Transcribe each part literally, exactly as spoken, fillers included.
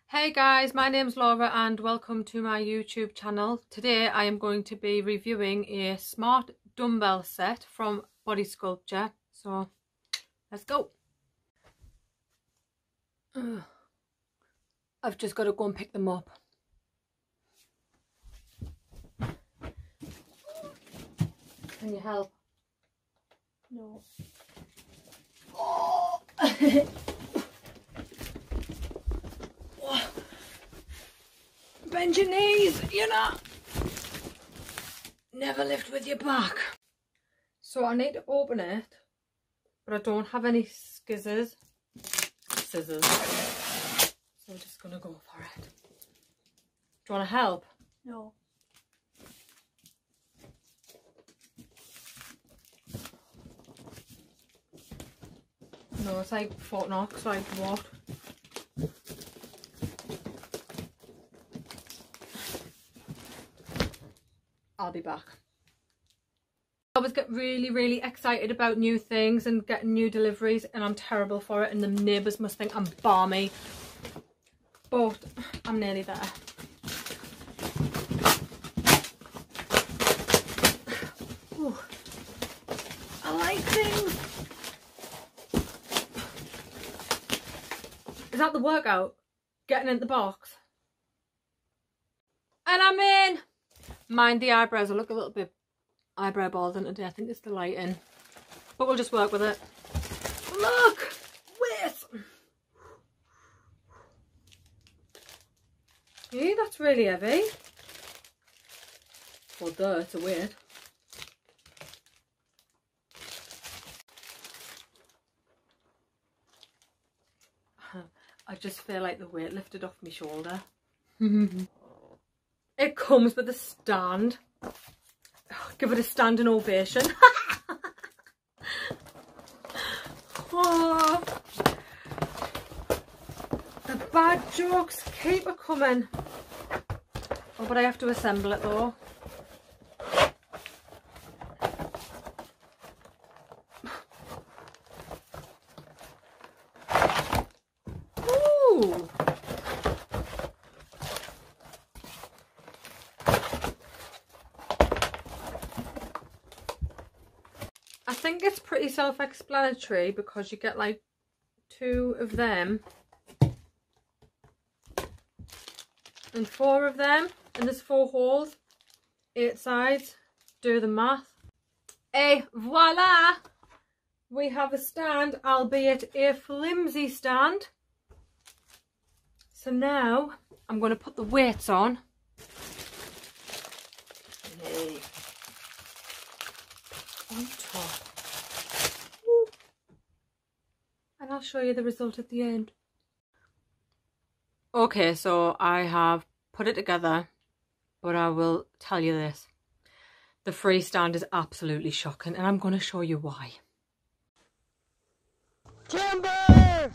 Hey guys, my name's Laura and welcome to my YouTube channel. Today I am going to be reviewing a smart dumbbell set from Body Sculpture. So let's go. Ugh. I've just got to go and pick them up. Can you help? No. Oh. Bend your knees, you know. Never lift with your back. So I need to open it, but I don't have any scissors. Scissors. So I'm just gonna go for it. Do you want to help? No. No, it's like Fort Knox, like what? I'll be back. I always get really, really excited about new things and getting new deliveries, and I'm terrible for it, and the neighbours must think I'm balmy. But I'm nearly there. Ooh. I like things. Is that the workout? Getting in the box? And I'm in! Mind the eyebrows, I look a little bit eyebrow bald today. I think it's the lighting. But we'll just work with it. Look! Wait! Yeah, that's really heavy. Well, duh, it's a weight. I just feel like the weight lifted off my shoulder. It comes with a stand. Oh, give it a standing ovation. Oh, the bad jokes keep a coming. Oh, but I have to assemble it though. Ooh. I think it's pretty self-explanatory because you get like two of them and four of them, and there's four holes, eight sides. Do the math. Et voila! We have a stand, albeit a flimsy stand. So now I'm going to put the weights on. Hey. On top. Woo. And I'll show you the result at the end. Okay, so I have put it together, but I will tell you this. The freestand is absolutely shocking, and I'm going to show you why. Timber!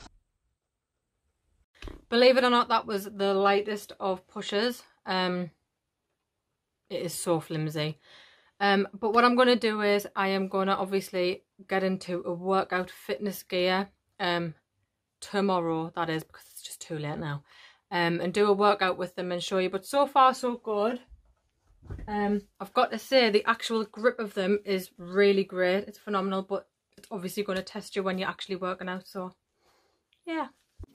Believe it or not, that was the lightest of pushes. Um, it is so flimsy. Um, but what I'm going to do is I am going to obviously get into a workout fitness gear um, tomorrow, that is, because it's just too late now, um, and do a workout with them and show you. But so far so good. Um, I've got to say the actual grip of them is really great. It's phenomenal, but it's obviously going to test you when you're actually working out. So yeah.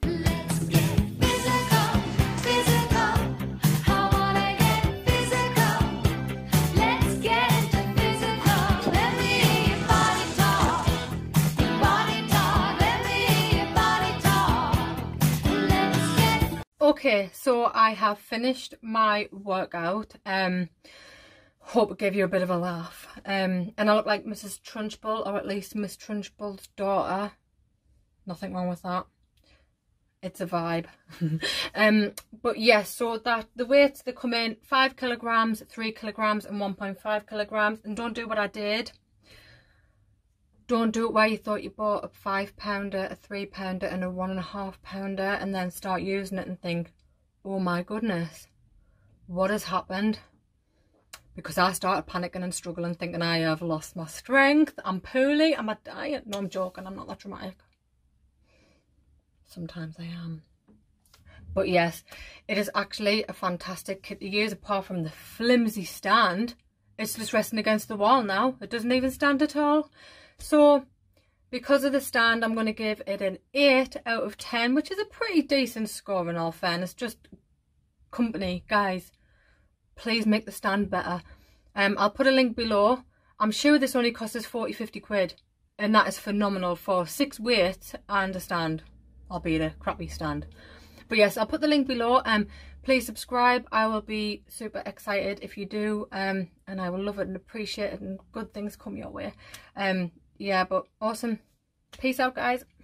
Okay, so I have finished my workout. Um, hope it gave you a bit of a laugh. Um, and I look like Missus Trunchbull, or at least Miss Trunchbull's daughter. Nothing wrong with that. It's a vibe. um, but yes, so that the weights, they come in five kilograms, three kilograms, and one point five kilograms. And don't do what I did. Don't do it where you thought you bought a five pounder, a three pounder and a one and a half pounder and then start using it and think, oh my goodness, what has happened? Because I started panicking and struggling, thinking I have lost my strength, I'm poorly, I'm a diet. No, I'm joking, I'm not that dramatic. Sometimes I am. But yes, it is actually a fantastic kit to use. Apart from the flimsy stand, it's just resting against the wall now. It doesn't even stand at all. So because of the stand, I'm going to give it an eight out of ten, which is a pretty decent score in all fairness. Just company, guys, please make the stand better. Um, I'll put a link below. I'm sure this only costs us forty, fifty quid, and that is phenomenal for six weights and a stand, albeit a crappy stand. But yes, I'll put the link below. Um, please subscribe. I will be super excited if you do, um, and I will love it and appreciate it, and good things come your way. Um, yeah, but awesome. Peace out, guys.